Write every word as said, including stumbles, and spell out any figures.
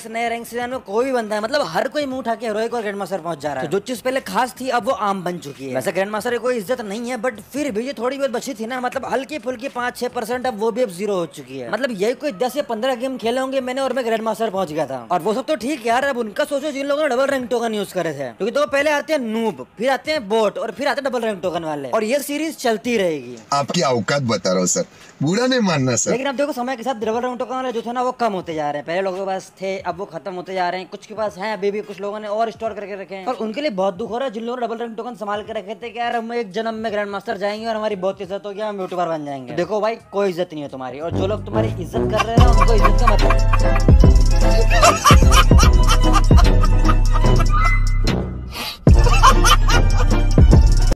नए rank season में कोई भी बंदा है, मतलब हर कोई मुंह उठा के हीरोइक और ग्रैंड मास्टर पहुंच जा रहा है। तो जो चीज पहले खास थी अब वो आम बन चुकी है। वैसे ग्रैंड मास्टर की कोई इज्जत नहीं है, बट फिर भी ये थोड़ी बहुत बची थी ना, मतलब हल्की फुल्की पांच छह परसेंट, अब वो भी अब जीरो हो चुकी है। मतलब यही कोई दस या पंद्रह गेम खेले होंगे मैंने और मैं ग्रैंड मास्टर पहुंच गया था। और वो सब तो ठीक यार, अब उनका सोचो जिन लोगों ने डबल रैंक टोकन यूज करे थे, क्योंकि तो पहले आते हैं नूब, फिर आते हैं बोट और फिर आते हैं डबल रैंक टोकन वाले, और ये सीरीज चलती रहेगी। आपकी औकात बता रहा हूँ सर, बुरा नहीं मानना सर। लेकिन अब देखो समय के साथ डबल रैंक टोकन वाले जो थे ना वो कम होते जा रहे हैं। पहले लोगों के पास थे, अब वो खत्म होते जा रहे हैं। कुछ के पास हैं अभी भी, कुछ लोगों ने और स्टोर करके रखे हैं, और उनके लिए बहुत दुख हो रहा है जिन लोगों ने डबल रैंक टोकन संभाल के रखे थे कि यार हम एक जन्म में ग्रैंड मास्टर जाएंगे और हमारी बहुत इज्जत होगी, हम यूट्यूबर बन जाएंगे। देखो भाई कोई इज्जत नहीं है तुम्हारी, और जो लोग तुम्हारी इज्जत कर रहे हैं ना उनको इज्जत का मतलब